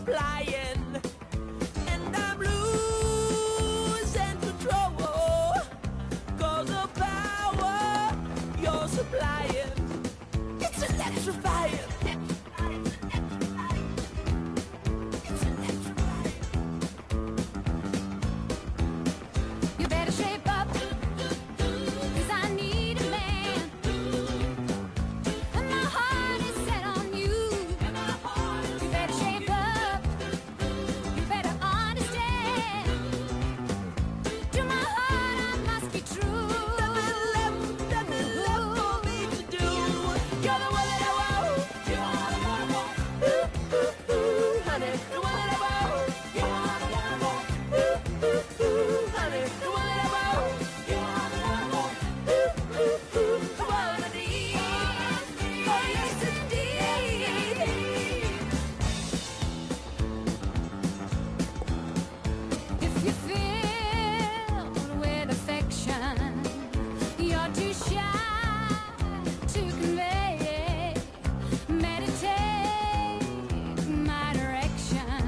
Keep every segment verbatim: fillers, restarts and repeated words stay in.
flying, and I'm losing control, 'cause the power you're supplying, it's electrifying. You better shape up, 'cause I need a man, and my heart is set on you. You better shape up, you better understand. To my heart I must be true. Nothing left, nothing left for me to do. You're the one that I want. You are the one I want. Ooh, ooh, ooh, honey, the one that I want. You are the one I want. Ooh, ooh, ooh, honey, the one that I want. You are the one I want. Ooh, ooh, ooh, the one I need. Oh yes indeed. If you filled with affection, you're too shy to convey. Meditate my direction.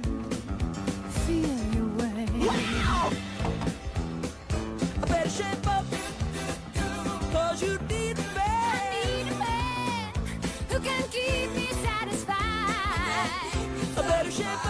Feel your way. Wow! I better shape up, 'cause you need a I man. need a man who can keep me satisfied. I better shape